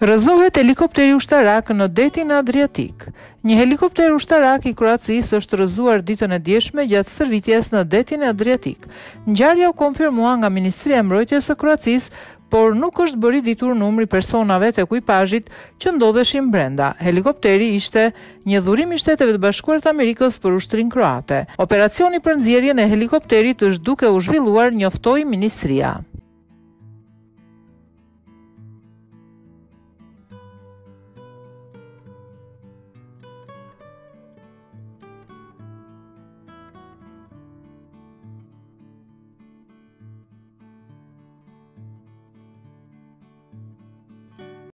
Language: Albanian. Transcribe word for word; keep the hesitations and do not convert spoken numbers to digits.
Rrëzohet helikopteri ushtarak në detin Adriatik. Një helikopter ushtarak i Kroacisë është rrëzuar ditën e djeshme gjatë stërvitjes në detin Adriatik. Ngjarja u konfirmua nga Ministria e Mbrojtjes së Kroacisë, por nuk është bëri ditur numri personave të ekuipazhit që ndodheshin brenda. Helikopteri ishte një dhurim i Shteteve të Bashkuara të Amerikës për ushtrinë kroate. Operacioni për nxjerrjen e helikopterit është duke u zhvilluar, njoftoi ministria.